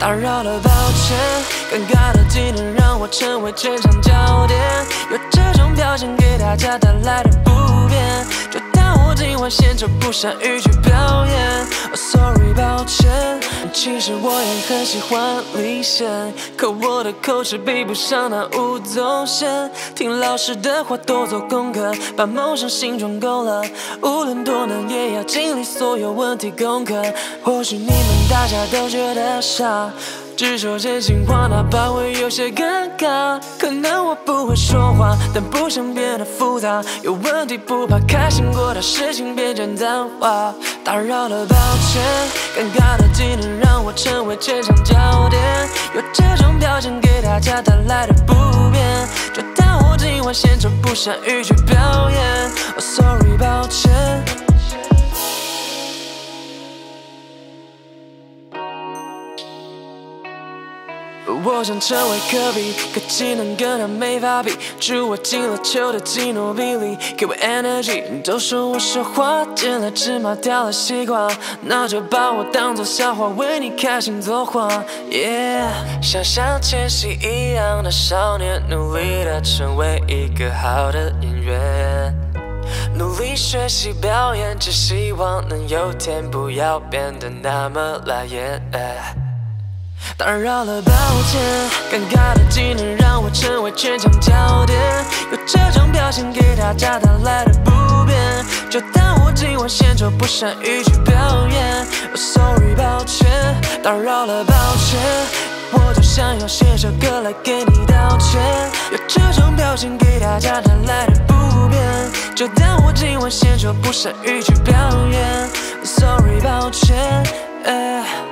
打扰了，抱歉。尴尬的技能让我成为全场焦点，有这种表现给大家带来的不便，就当我今晚献丑，不善于去表演。Sorry， 抱歉。其实我也很喜欢离线，可我的口齿比不上那吴宗宪。听老师的话，多做功课，把梦想形状够了。无论多难，也要经历所有问题攻克。或许你们大家都觉得傻，只说真心话，哪怕会有些尴尬。可能我不会说话，但不想变得复杂。有问题不怕开心过的事情变成淡化。打扰了，抱歉。尴尬的技能让我成为全场焦点，有这种表现给大家带来的不便，就当我今晚献丑，不善于去表演。Sorry， 抱歉。我想成为科比，可技能跟他没法比。祝我进了球的基诺比利，给我 energy。都说我说话见了芝麻掉了西瓜，那就把我当作笑话，为你开心作画。Yeah， 想像前夕一样的少年，努力的成为一个好的演员，努力学习表演，只希望能有天不要变得那么辣眼。打扰了，抱歉。尴尬的技能让我成为全场焦点，有这种表现给大家带来的不便，就当我今晚献丑，不善于去表演。Sorry， 抱歉。打扰了，抱歉。我就想要写首歌来给你道歉，有这种表现给大家带来的不便，就当我今晚献丑，不善于去表演。Sorry， 抱歉。